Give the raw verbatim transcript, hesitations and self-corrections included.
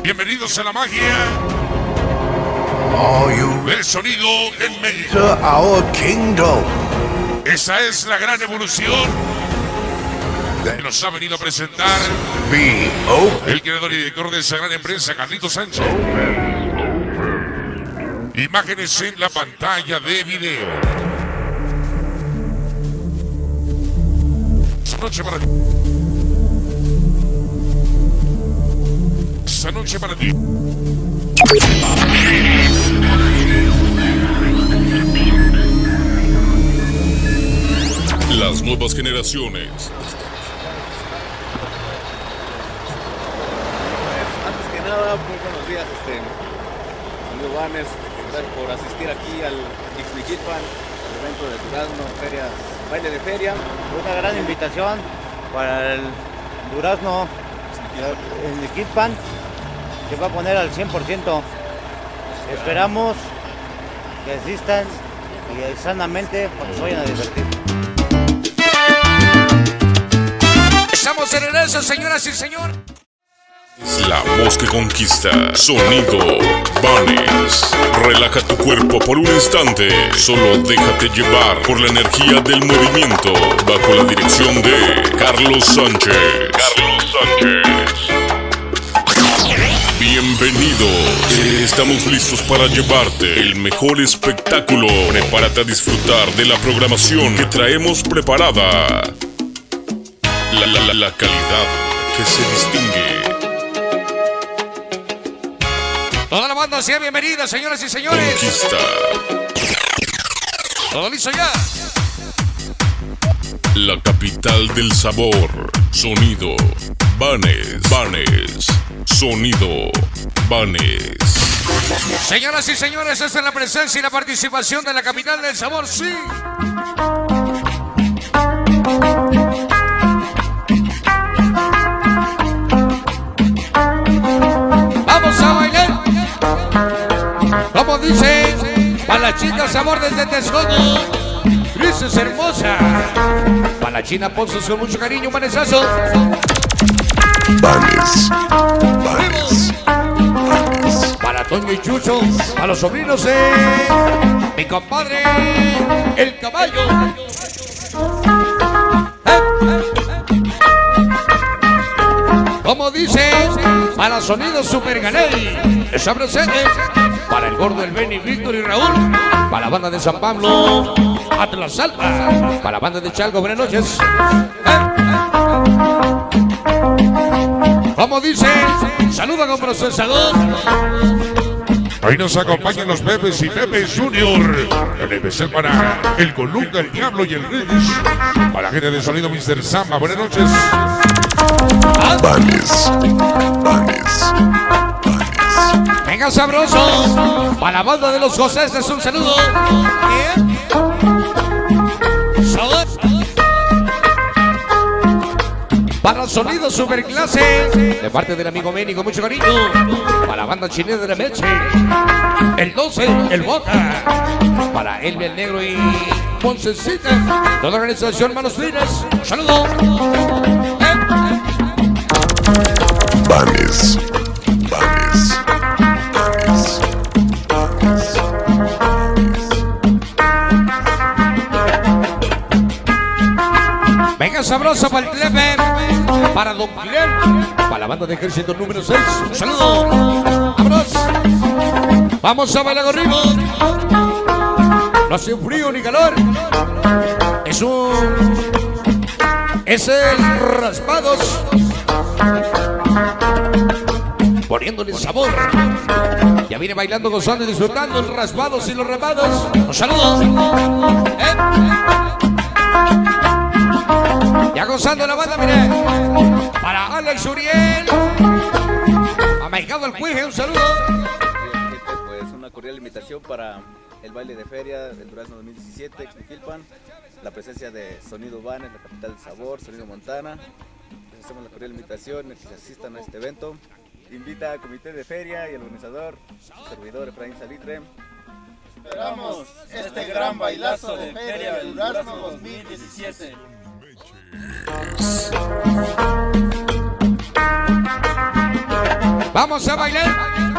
Bienvenidos a la magia del sonido en México. Our kingdom. Esa es la gran evolución que nos ha venido a presentar Be open. el creador y director de esa gran empresa, Carlitos Sánchez. Imágenes en la pantalla de video. Esta noche para ti. Esta noche para ti. Las nuevas generaciones. Antes que nada, muy buenos días, este, amigo Vanes, gracias por asistir aquí al Ixmiquilpan, al evento de Durazno, feria, baile de feria. Una gran invitación para el Durazno en Ixmiquilpan, que va a poner al cien por ciento. Esperamos que asistan y sanamente porque se vayan a divertir. Estamos en regreso, señoras y señores. Es la voz que conquista. Sonido Vanes. Relaja tu cuerpo por un instante. Solo déjate llevar por la energía del movimiento. Bajo la dirección de Carlos Sánchez. Carlos Sánchez. Bienvenidos. Estamos listos para llevarte el mejor espectáculo. Prepárate a disfrutar de la programación que traemos preparada. La, la, la, la calidad que se distingue. Toda la banda sea bienvenida, señoras y señores. Conquista. Todo listo ya. La capital del sabor. Sonido Vanes. Vanes. Sonido Vanes. Señoras y señores, esta es la presencia y la participación de la capital del sabor, sí. Vamos a bailar. Como dice, para la chica sabor desde Texcoco. Cris es hermosa. Para la china Pozos con mucho cariño, un manezazo. Vanes. Vanes. Para Toño y Chucho, a los sobrinos de mi compadre, el caballo. Como dice, para Sonido Super Ganey, está presente. Para el gordo, el Benny, Víctor y Raúl. Para la banda de San Pablo, Atlas Alba. Para la banda de Chalco, buenas noches. Como dice, saluda con procesador. Hoy nos acompañan los Pepes y Pepes Junior. En especial para el Colunga, el Diablo y el Reyes. Para la gente de sonido mister Samba, buenas noches. Vanes. Vanes. Venga sabroso. Para la banda de los Josés es un saludo. Salud. Para Sonido Superclase, de parte del amigo Benny con mucho cariño. Para la banda chilena de la Meche, el doce, el Boca. Para Elvia el Negro y Poncecita. Toda la organización Manos Finas. Saludos. Vanes. Vanes. Venga sabroso para el Clepe, para Don Clem, para la banda de ejército número seis. Un saludo. Vámonos. Vamos a bailar conmigo. No hace frío ni calor. Es un... Es el Raspados. Poniéndole sabor. Ya viene bailando, gozando y disfrutando el Raspados y los Raspados. Un saludo. ¿Eh? Ya gozando la banda, mire. Para Alex Uriel. Amaicado el Cuije, un saludo. Pues una cordial invitación para el baile de feria del Durazno dos mil diecisiete, Ixmiquilpan. La presencia de Sonido Vanes, la capital del sabor, Sonido Montana. Les hacemos la cordial invitación a que se asistan a este evento. Invita al comité de feria y el organizador, su servidor Efraín Salitre. Esperamos este gran bailazo de Feria del Durazno dos mil diecisiete. Vamos a bailar.